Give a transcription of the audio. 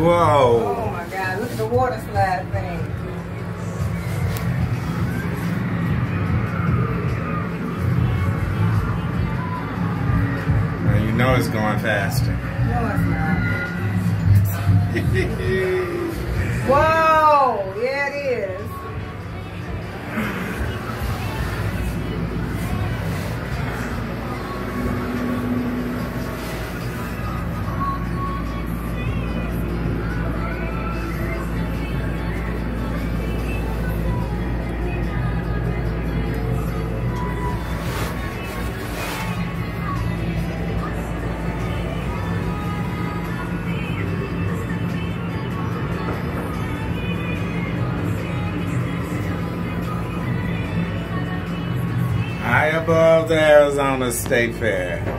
Whoa. Oh my God, look at the water slide thing. Well, you know it's going faster. No, it's not. Whoa, yeah it is. High above the Arizona State Fair.